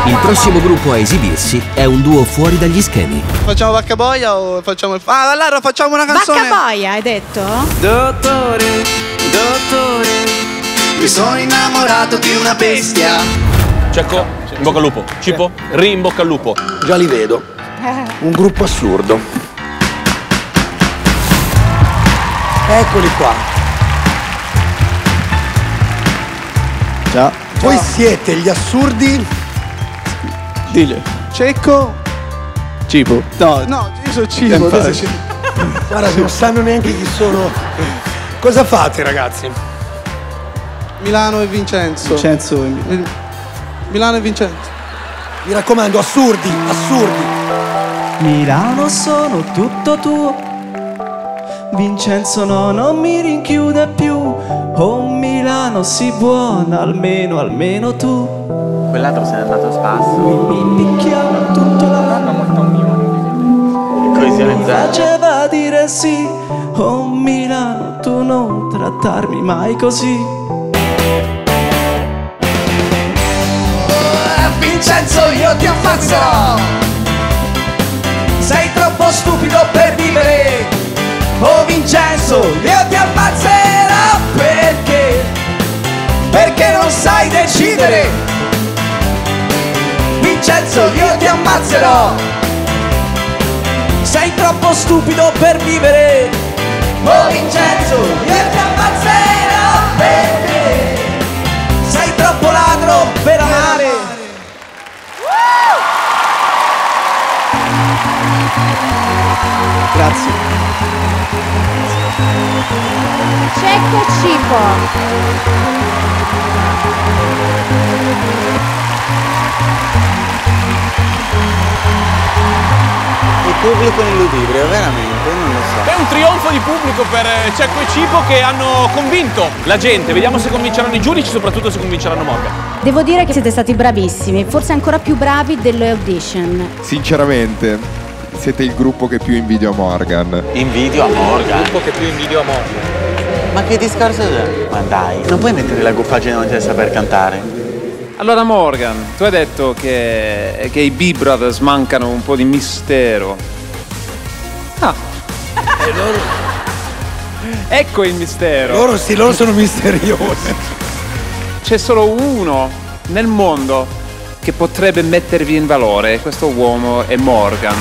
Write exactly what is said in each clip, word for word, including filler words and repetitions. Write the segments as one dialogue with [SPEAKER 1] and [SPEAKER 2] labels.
[SPEAKER 1] Il prossimo gruppo a esibirsi è un duo fuori dagli schemi.
[SPEAKER 2] Facciamo Vaccaboia o facciamo il... Ah, allora facciamo una canzone.
[SPEAKER 3] Vaccaboia, hai detto?
[SPEAKER 2] Dottore, dottore, mi sono innamorato di una bestia.
[SPEAKER 4] Cecco, in bocca al lupo. Cipo, ri in bocca al lupo.
[SPEAKER 5] Già li vedo. Un gruppo assurdo. Eccoli qua.
[SPEAKER 2] Già.
[SPEAKER 5] Voi siete gli assurdi.
[SPEAKER 2] Dile. Cecco. Cibo. No, no, io sono Cibo. Adesso
[SPEAKER 5] Guarda, non sanno neanche chi sono. Cosa fate, ragazzi?
[SPEAKER 2] Milano e Vincenzo. Vincenzo. Mi... Milano e Vincenzo.
[SPEAKER 5] Mi raccomando, assurdi, assurdi.
[SPEAKER 6] Milano sono tutto tuo. Vincenzo no, non mi rinchiude più. Oh Milano, sii buona, almeno, almeno tu.
[SPEAKER 7] Quell'altro se n'è andato a spasso.
[SPEAKER 6] Mi picchiava tutto l'anno.
[SPEAKER 7] Coesione zero.
[SPEAKER 6] Faceva dire sì. Oh Milano, tu non trattarmi mai così.
[SPEAKER 8] Vincenzo, io ti ammazzerò. Sei troppo stupido per vivere. Oh Vincenzo, io ti ammazzerò. Perché? Perché non sai decidere. Vincenzo, io ti ammazzerò. Sei troppo stupido per vivere. Oh Vincenzo, io ti ammazzerò. Perché? Sei troppo ladro per amare.
[SPEAKER 2] Grazie.
[SPEAKER 3] Cecco e Cipo.
[SPEAKER 7] Il pubblico illudibile, veramente, non lo so.
[SPEAKER 4] È un trionfo di pubblico per Cecco e Cipo che hanno convinto la gente. Vediamo se convinceranno i giudici, soprattutto se convinceranno Morgan.
[SPEAKER 3] Devo dire che siete stati bravissimi, forse ancora più bravi delle audition.
[SPEAKER 9] Sinceramente, siete il gruppo che più invidio a Morgan.
[SPEAKER 7] Invidio a Morgan?
[SPEAKER 4] Il gruppo che più invidio a Morgan.
[SPEAKER 7] Ma che discorso è? Ma dai, non puoi mettere la guffaggine non ti saper cantare.
[SPEAKER 10] Allora Morgan, tu hai detto che, che i B-Brothers mancano un po' di mistero. Ah.
[SPEAKER 5] E loro?
[SPEAKER 10] Ecco il mistero.
[SPEAKER 5] Loro sì, loro sono misteriosi.
[SPEAKER 10] C'è solo uno nel mondo che potrebbe mettervi in valore. Questo uomo è Morgan.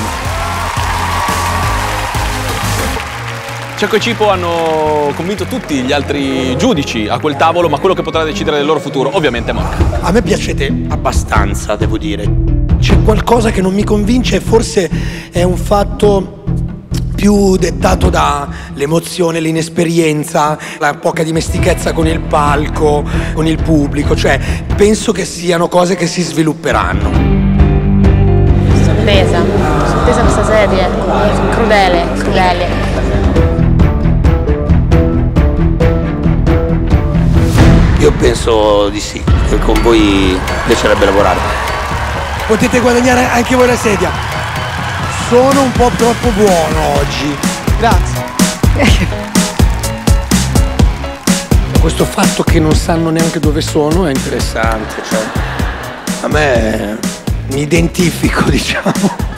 [SPEAKER 4] Cecco e Cipo hanno convinto tutti gli altri giudici a quel tavolo, ma quello che potrà decidere del loro futuro ovviamente è Morgan.
[SPEAKER 5] A me piacete abbastanza, devo dire. C'è qualcosa che non mi convince e forse è un fatto più dettato dall'emozione, l'inesperienza, la poca dimestichezza con il palco, con il pubblico. Cioè, penso che siano cose che si svilupperanno.
[SPEAKER 3] Sorpresa, sorpresa questa serie. Crudele, crudele.
[SPEAKER 5] Io penso di sì, che con voi piacerebbe lavorare. Potete guadagnare anche voi la sedia. Sono un po' troppo buono oggi.
[SPEAKER 2] Grazie.
[SPEAKER 5] Questo fatto che non sanno neanche dove sono è interessante. Cioè, a me mi identifico, diciamo.